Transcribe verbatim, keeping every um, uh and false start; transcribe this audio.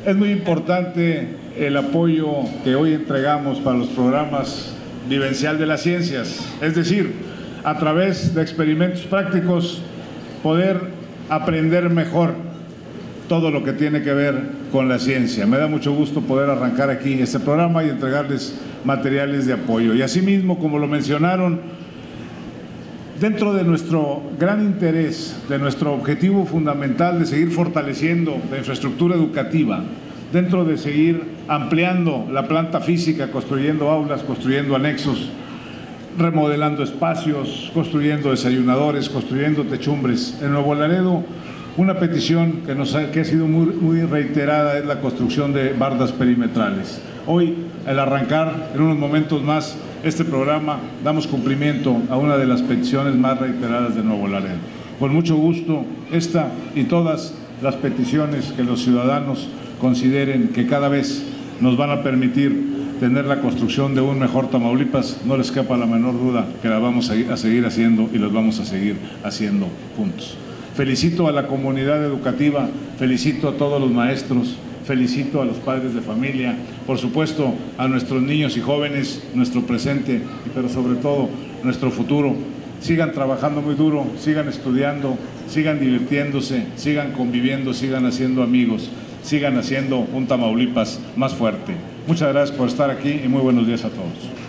Es muy importante el apoyo que hoy entregamos para los programas vivencial de las ciencias, es decir, a través de experimentos prácticos poder aprender mejor todo lo que tiene que ver con la ciencia. Me da mucho gusto poder arrancar aquí este programa y entregarles materiales de apoyo. Y asimismo, como lo mencionaron, dentro de nuestro gran interés, de nuestro objetivo fundamental de seguir fortaleciendo la infraestructura educativa, dentro de seguir ampliando la planta física, construyendo aulas, construyendo anexos, remodelando espacios, construyendo desayunadores, construyendo techumbres. En Nuevo Laredo, una petición que, nos ha, que ha sido muy, muy reiterada es la construcción de bardas perimetrales. Hoy, al arrancar en unos momentos más este programa, damos cumplimiento a una de las peticiones más reiteradas de Nuevo Laredo. Con mucho gusto, esta y todas las peticiones que los ciudadanos consideren que cada vez nos van a permitir tener la construcción de un mejor Tamaulipas, no les quepa la menor duda que la vamos a seguir haciendo y los vamos a seguir haciendo juntos. Felicito a la comunidad educativa, felicito a todos los maestros, felicito a los padres de familia, por supuesto a nuestros niños y jóvenes, nuestro presente, pero sobre todo nuestro futuro. Sigan trabajando muy duro, sigan estudiando, sigan divirtiéndose, sigan conviviendo, sigan haciendo amigos, sigan haciendo un Tamaulipas más fuerte. Muchas gracias por estar aquí y muy buenos días a todos.